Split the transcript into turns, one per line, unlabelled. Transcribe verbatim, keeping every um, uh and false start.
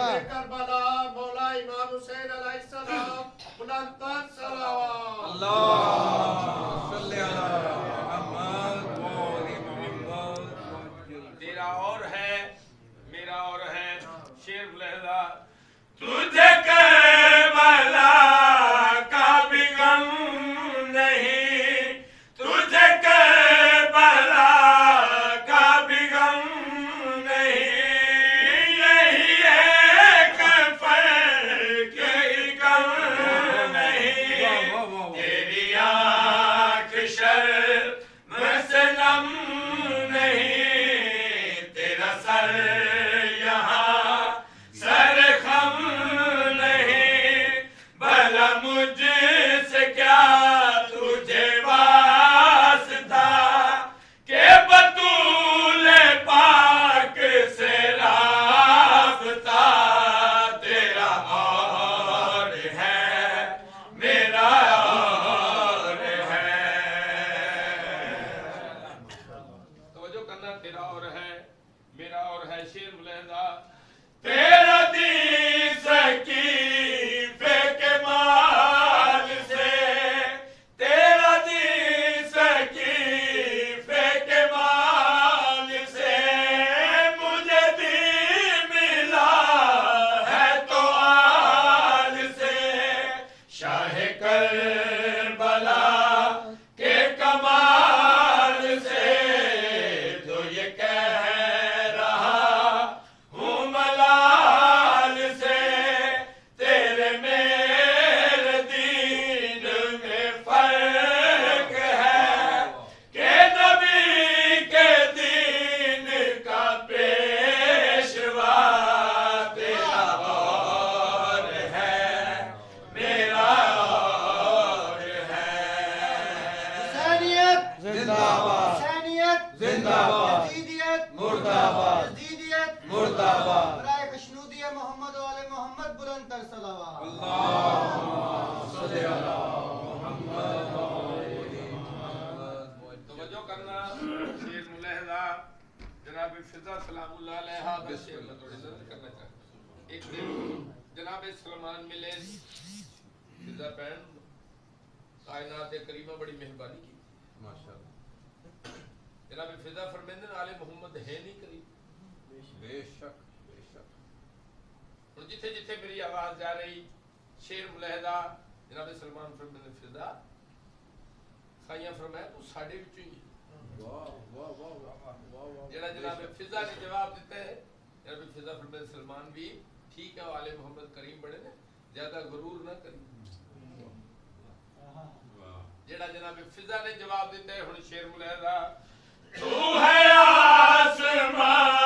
کربلا مولا امام حسین علیہ السلام بلند تر صلوات
اللہم صلی علی محمد وآل محمد. تیرا اور ہے میرا اور ہے شیر ملحدہ. تجھے کربلا کا بھی غم نہیں, تجھے کربلا کا بھی غم نہیں, یہی ایک فرق یہی کم نہیں, تیری آنکھ شرم سے نم نہیں, تیرا سر یہاں سر خم نہیں, بھلا مجھ سے کیا تجھے واسطہ کہ بطول پاک سے رابطہ, تیرا اور ہے میرا اور ہے. توجہ کرنا, تیرا اور ہے میرا اور ہے شیر ملحدہ. تیرا دین سکیفے کے مال سے, تیرا دین سکیفے کے مال سے, مجھے دین ملا ہے تو آل سے, شاہ کربلا کے کمال سے, تو یہ کہہ رہا ہوں ملال سے, تیرے میرے دین میں فرق ہے کہ نبی کے دین کا پیشوا, تیرا اور ہے میرا اور ہے.
حسینیت
زندہ باد,
حسینیت
زندہ باد,
یزیدیت
مردہ باد,
یزیدیت
مردہ باد.
برائے خشنودی محمد و آل محمد بلند تر صلوات.
اللہم صلی علی محمد وآل محمد.
توجہ کرنا, شیر ملحدہ جناب فضا سلام اللہ علیہ کا شیر میں تھوڑی نظر کرنا چاہتا ہوں. ایک دن جناب سلمان ملے, فضا بہن کائنات کریمہ بڑی مہربانی کی.
ماشاءاللہ,
جناب فضا فرمیندے آل محمد ہے نہیں قریب.
بے شک بے شک.
اور جتھے جتھے میری آواز جا رہی شیر ملحدہ جناب سلمان فرمیندے فضا خائیاں فرمایا تو ساڑھے بچوں ہی ہے.
واہ واہ واہ واہ واہ.
جڑا جناب فضا نے جواب دیتا ہے, جناب فضا فرمیندے سلمان بھی ٹھیک ہے, آل محمد کریم بڑے نے, زیادہ غرور نہ کریں. جڑا جناب فضا نے جواب دیتا ہے ہن شیر ملحدہ. تو ہے آسمان